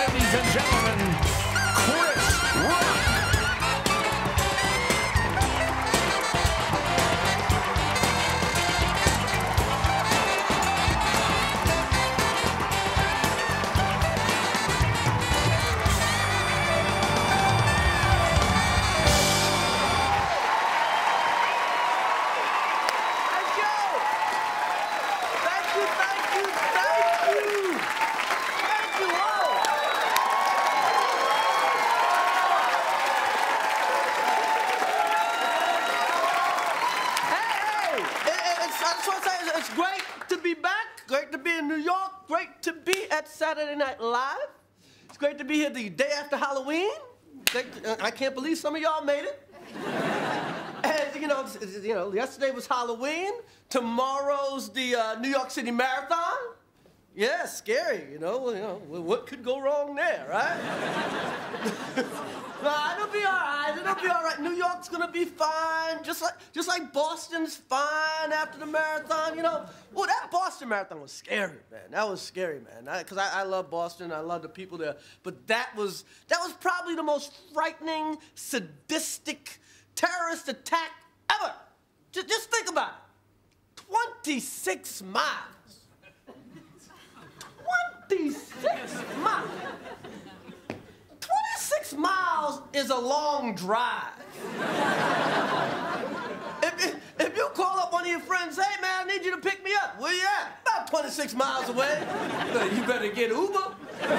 ladies and gentlemen, Chris Rock. It's great to be back, great to be in New York, great to be at Saturday Night Live. It's great to be here the day after Halloween. I can't believe some of y'all made it. And you know, yesterday was Halloween. Tomorrow's the New York City Marathon. Yeah, scary, you know, what could go wrong there, right? Nah, it'll be all right. It'll be all right. New York's gonna be fine, just like Boston's fine after the marathon. You know, well, that Boston Marathon was scary, man. That was scary, man. Because I love Boston. I love the people there. But that was probably the most frightening, sadistic, terrorist attack ever. Just think about it. 26 miles. 26 miles. 26 miles is a long drive. If you call up one of your friends, hey man, I need you to pick me up. Where you at? About 26 miles away. You better get Uber.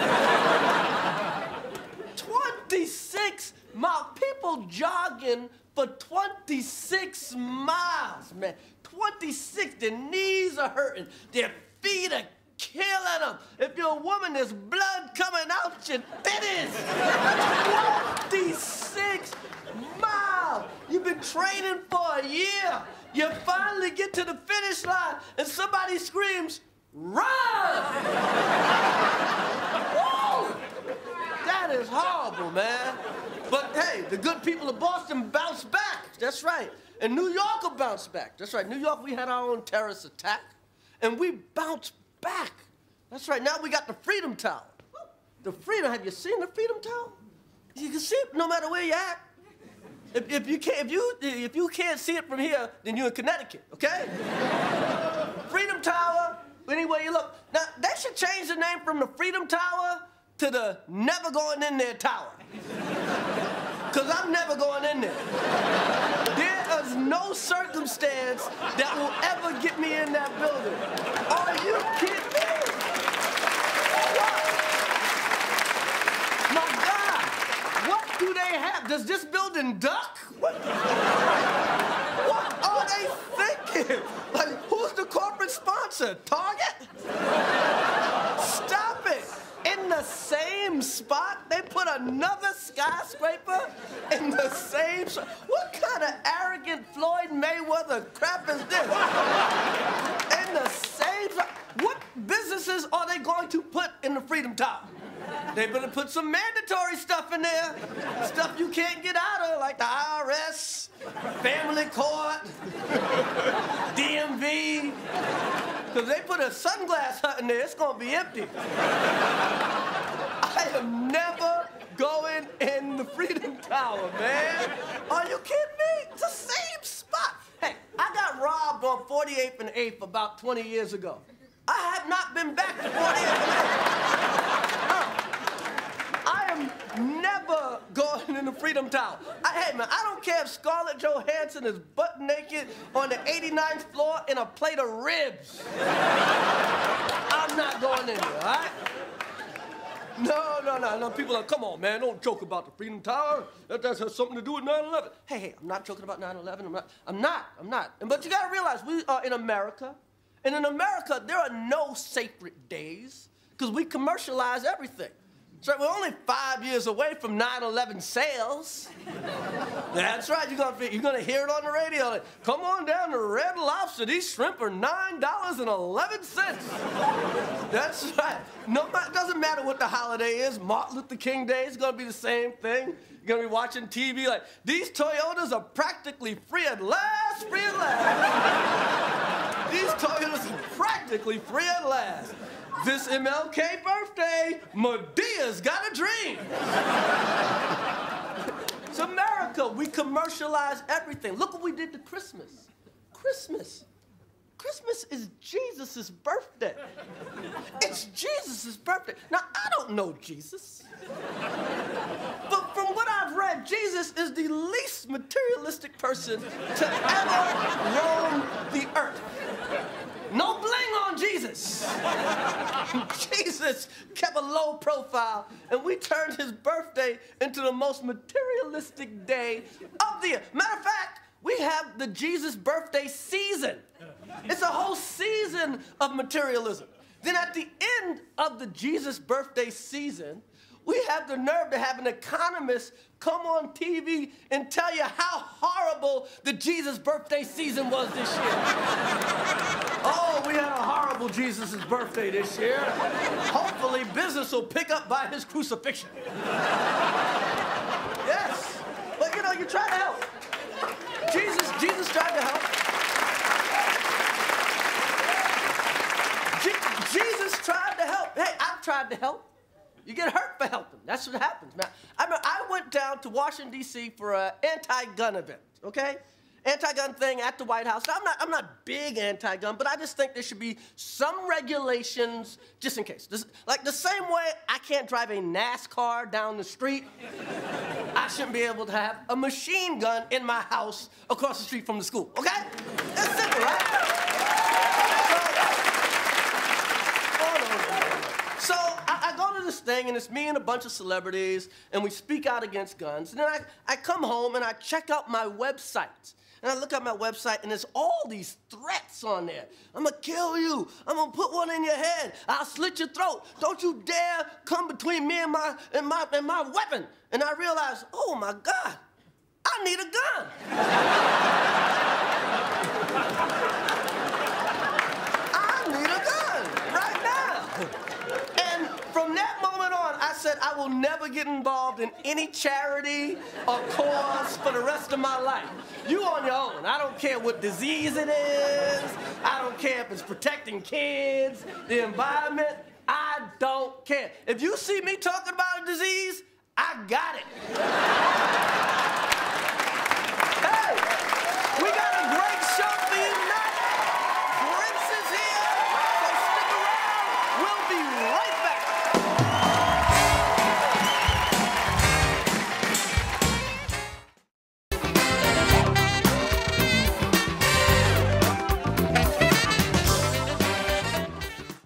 26 miles. People jogging for 26 miles, man. 26. Their knees are hurting. Their feet are killing them. If you're a woman, there's blood coming out your titties. 26 miles. You've been training for a year. You finally get to the finish line and somebody screams, run! Whoa! That is horrible, man. But hey, the good people of Boston bounced back. That's right. And New York will bounce back. That's right. New York, we had our own terrorist attack, and we bounced back. That's right. Now we got the Freedom Tower. The Freedom. Have you seen the Freedom Tower? You can see it no matter where you're at. If you can't see it from here, then you're in Connecticut. Okay? Freedom Tower. Anywhere you look. Now they should change the name from the Freedom Tower to the Never Going In There Tower. Because I'm never going in there. There is no circumstance that will ever get me in that building. Are you kidding me? What? My God, what do they have? Does this building duck? What are they thinking? Like, who's the corporate sponsor? Target? Stop it. In the same spot, they put another skyscraper in the same spot. What kind of arrogant Floyd Mayweather crap is this? In the same spot. What businesses are they going to put in the Freedom Tower? They better put some mandatory stuff in there. Stuff you can't get out of, like the IRS, family court, DMV. Because they put a sunglass hut in there, it's going to be empty. I am never going in the Freedom Tower, man. Are you kidding me? It's the same spot. Hey, I got robbed on 48th and 8th about 20 years ago. I have not been back to 48th and 8th. I am never going in the Freedom Tower. Hey, man, I don't care if Scarlett Johansson is butt naked on the 89th floor in a plate of ribs. I'm not going in there, all right? No. People are, come on, man, don't joke about the Freedom Tower. That has something to do with 9/11. Hey, I'm not joking about 9/11. I'm not. But you gotta realize, we are in America. And in America, there are no sacred days because we commercialize everything. So we're only 5 years away from 9/11 sales. That's right. You're gonna hear it on the radio. Like, come on down to Red Lobster. These shrimp are $9.11. That's right. No, it doesn't matter what the holiday is. Martin Luther King Day is gonna be the same thing. You're gonna be watching TV like, these Toyotas are practically free at last, free at last. These Toyotas are practically free at last. This MLK birthday, Medea's got a dream. It's America. We commercialize everything. Look what we did to Christmas. Christmas is Jesus' birthday. It's Jesus' birthday. Now, I don't know Jesus. But from what I've read, Jesus is the least materialistic person to ever roam the earth. No bling on Jesus. Jesus kept a low profile, and we turned his birthday into the most materialistic day of the year. Matter of fact, we have the Jesus birthday season. It's a whole season of materialism. Then at the end of the Jesus birthday season, we have the nerve to have an economist come on TV and tell you how horrible the Jesus birthday season was this year. Oh, we had a horrible Jesus' birthday this year. Hopefully business will pick up by his crucifixion. Yes, but you know, you try to help. Jesus tried to help. Jesus tried to help. Hey, I've tried to help. You get hurt for helping. That's what happens, man. I went down to Washington, D.C. for an anti-gun event, okay? Anti-gun thing at the White House. Now, I'm not big anti-gun, but I just think there should be some regulations just in case. Like the same way I can't drive a NASCAR down the street, I shouldn't be able to have a machine gun in my house across the street from the school, okay? It's simple, right? So I go to this thing, and it's me and a bunch of celebrities, and we speak out against guns. And then I come home, and I check out my website. And I look at my website, and there's all these threats on there. I'm gonna kill you. I'm gonna put one in your head. I'll slit your throat. Don't you dare come between me and my weapon. And I realized, oh my God, I need a gun. I need a gun right now. And from that moment on, I said I will never get involved in any charity or cause for the rest of my life. You on your own. I don't care what disease it is. I don't care if it's protecting kids, the environment. I don't care. If you see me talking about a disease, I got it. Hey, we got a great show for you tonight. Prince is here, so stick around. We'll be right back.